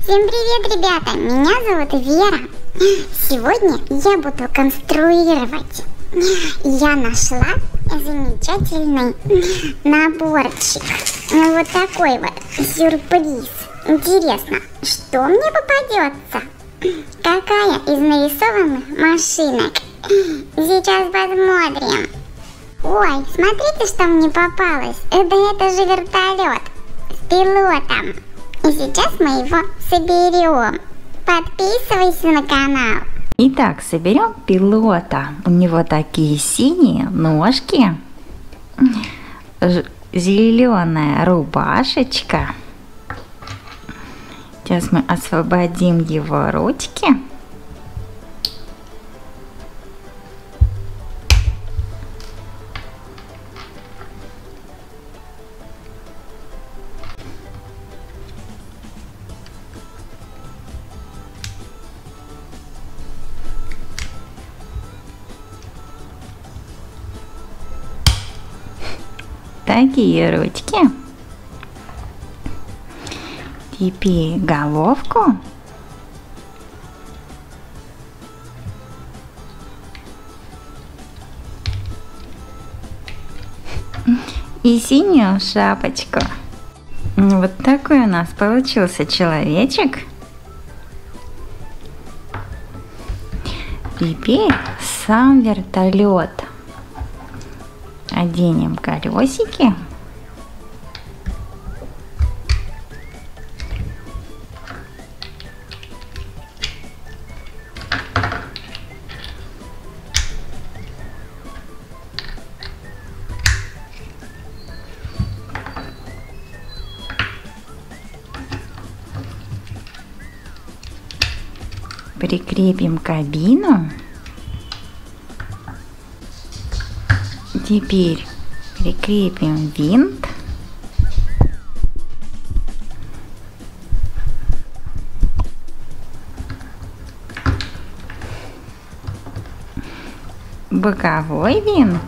Всем привет, ребята! Меня зовут Вера. Сегодня я буду конструировать. Я нашла замечательный наборчик. Вот такой вот сюрприз. Интересно, что мне попадется? Какая из нарисованных машинок? Сейчас посмотрим. Ой, смотрите, что мне попалось. Это же вертолет с пилотом. И сейчас мы его соберем. Подписывайся на канал. Итак, соберем пилота. У него такие синие ножки, зеленая рубашечка. Сейчас мы освободим его ручки. Такие ручки. Теперь головку. И синюю шапочку. Вот такой у нас получился человечек. Теперь сам вертолет. Оденем колесики. Прикрепим кабину. Теперь прикрепим винт. Боковой винт.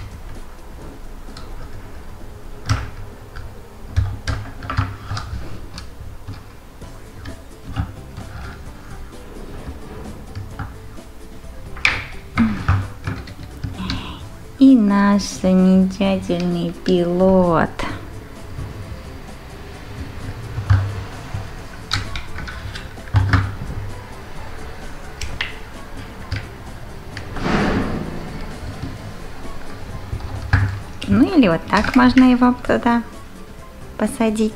И наш замечательный пилот. Ну или вот так можно его туда посадить.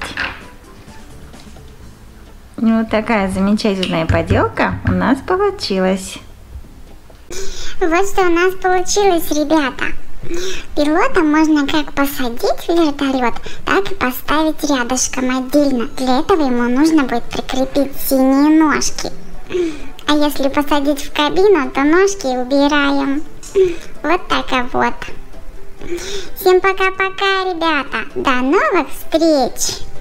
Вот такая замечательная поделка у нас получилась. Вот что у нас получилось, ребята. Пилота можно как посадить в вертолет, так и поставить рядышком отдельно. Для этого ему нужно будет прикрепить синие ножки. А если посадить в кабину, то ножки убираем. Вот так вот. Всем пока-пока, ребята. До новых встреч!